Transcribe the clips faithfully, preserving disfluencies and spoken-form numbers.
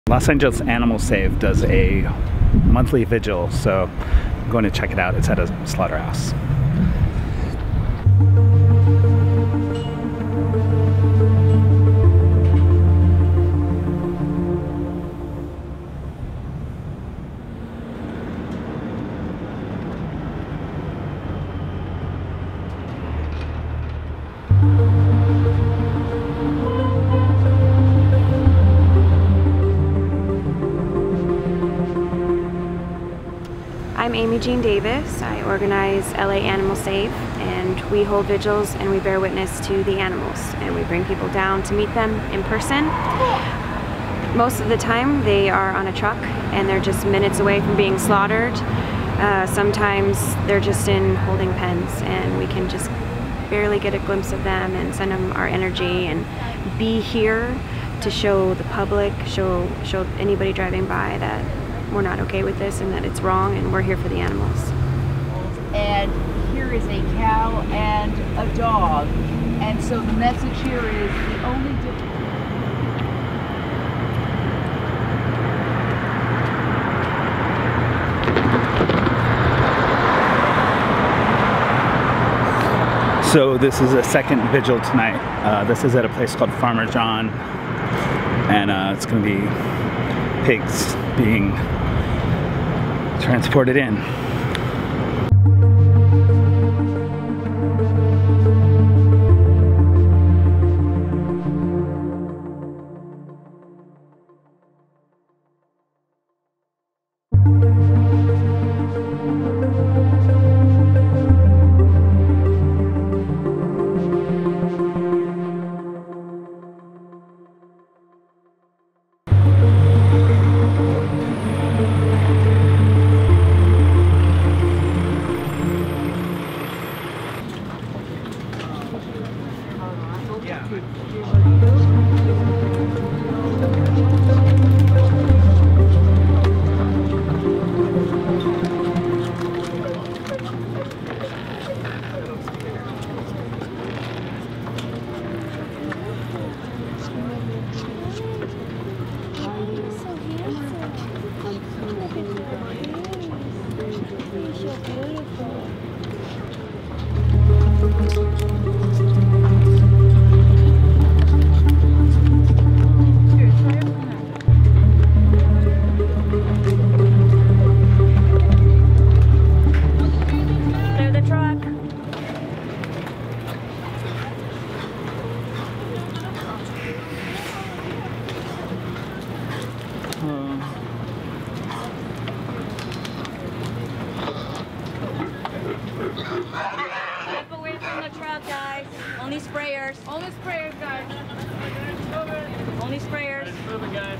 Los Angeles Animal Save does a monthly vigil, so I'm going to check it out. It's at a slaughterhouse. I'm Amy Jean Davis. I organize L A Animal Save, and we hold vigils and we bear witness to the animals, and we bring people down to meet them in person. Most of the time they are on a truck and they're just minutes away from being slaughtered. Uh, sometimes they're just in holding pens and we can just barely get a glimpse of them and send them our energy and be here to show the public, show, show anybody driving by that we're not okay with this and that it's wrong, and we're here for the animals. And here is a cow and a dog. And so the message here is the only difference. So this is a second vigil tonight. Uh, this is at a place called Farmer John, and uh, it's going to be pigs being transported in. Keep away from the truck, guys. Only sprayers. Only sprayers, guys. Only sprayers. Moving, guys.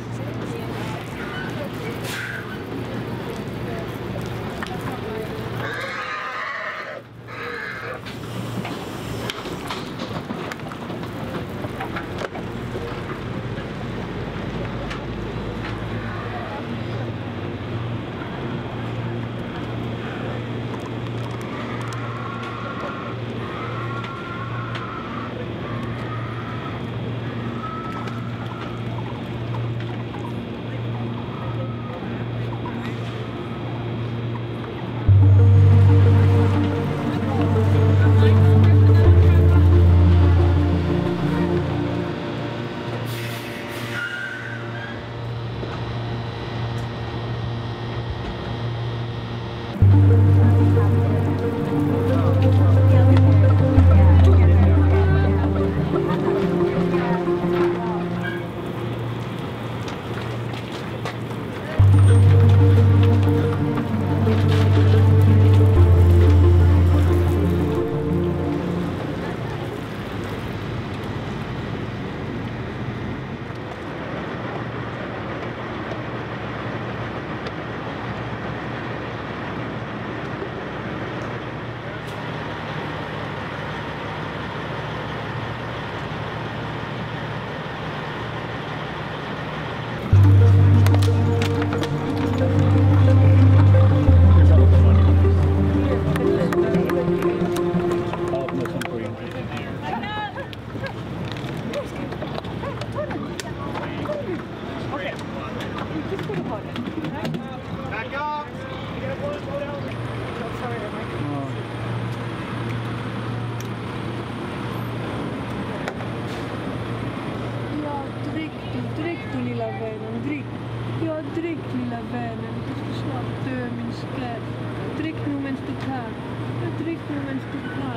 No.